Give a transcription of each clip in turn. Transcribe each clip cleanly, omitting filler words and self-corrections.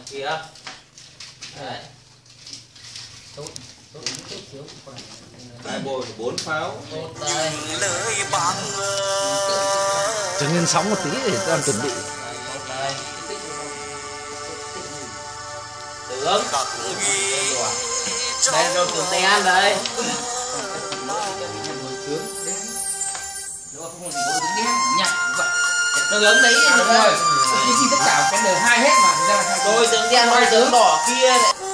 kìa. Đấy. Hai bồi 4 pháo. Tốt đây. Lời bác Cho nên sóng một tí để ta chuẩn bị. Đây. Tướng. Đây rồi tướng Tây An đây. Nó lớn đấy rồi. Khi tất cả cái đời hai hết mà ra hai. Tôi tướng đen rồi tướng đỏ kia.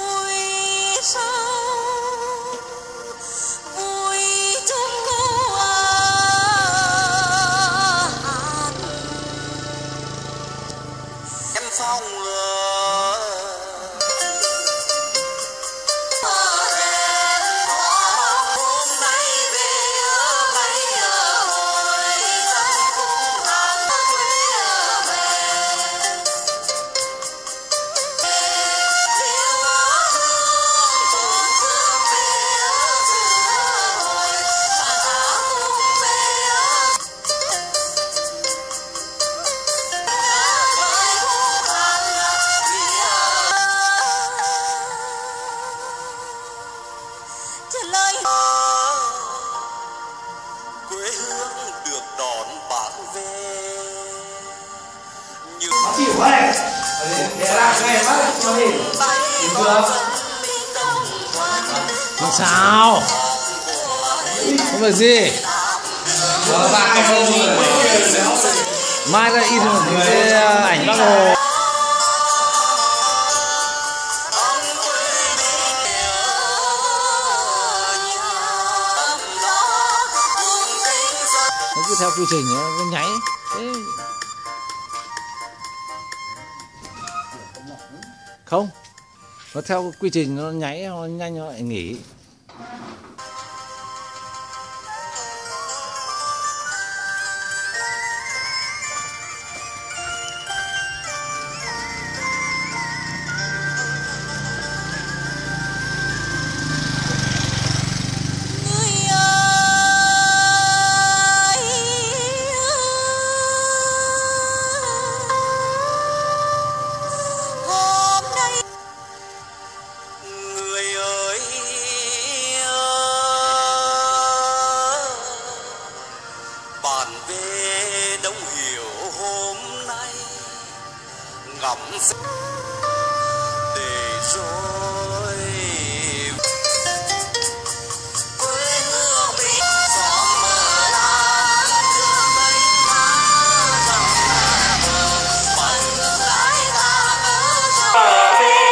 quê hương được đón bác về như chịu quá này để làm ngay mắt cho đi được Không sao, không phải gì. Mai ra in một cái ảnh Bác Hồ. Nó cứ theo quy trình nó nháy thế. Không, nó theo quy trình nó nháy, nó nhanh nó lại nghỉ. Bạn về Đông Hiểu hôm nay ngắm để rồi quê hương mình gió mơ lan chưa mấy tháng dòng là mơ bạn ngược lại ta mơ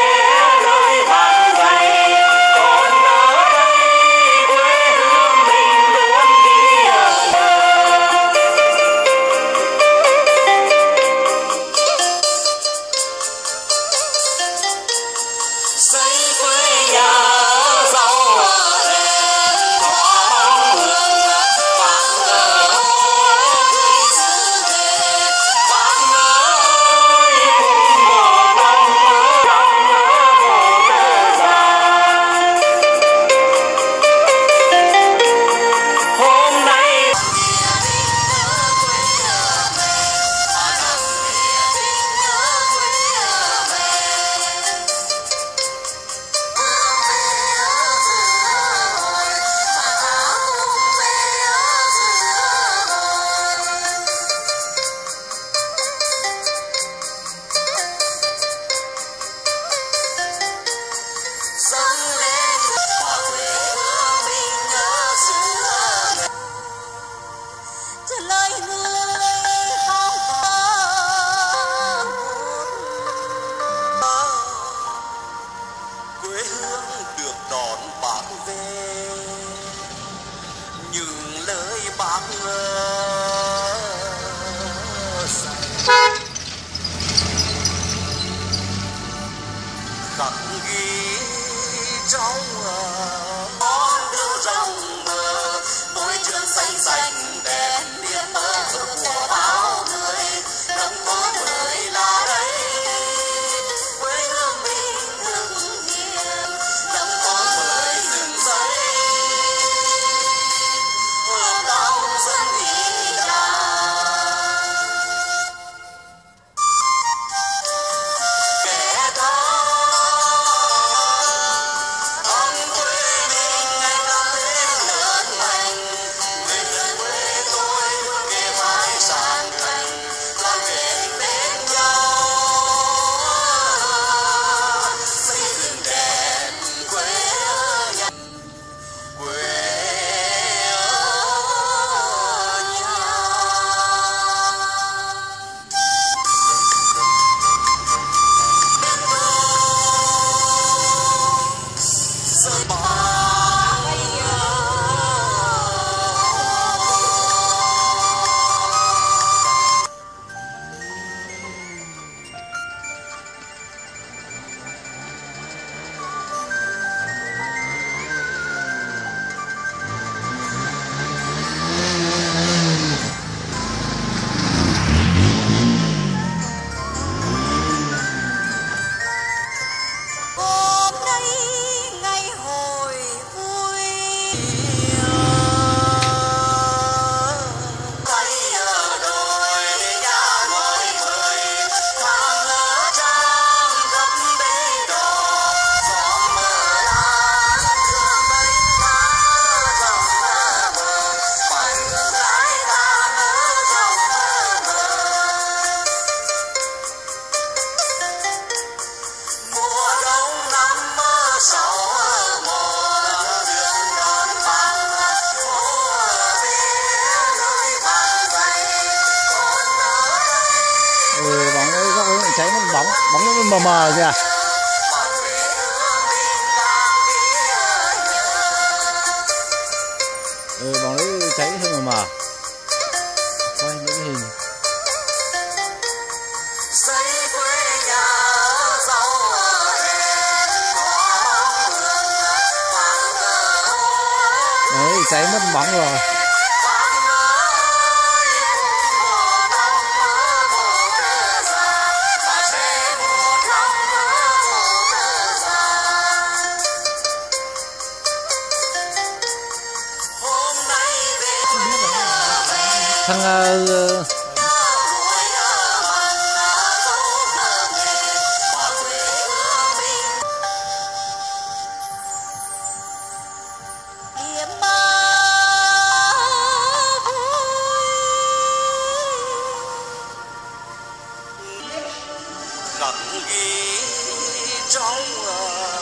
quê hương được đón bác về những lời bác dạy khắc ghi trong con đường rộng mở môi trường xanh xanh đèn biển mơ ước của bao người đấng có đời là đây quê hương mình đứng yên đấng có đời rừng rây hương đau dân đi kẻ tha mờ mờ kìa. Bọn ấy cháy hơi mờ mờ. Quay những cái hình. Đấy, cháy mất bóng rồi. Thằng ghi trong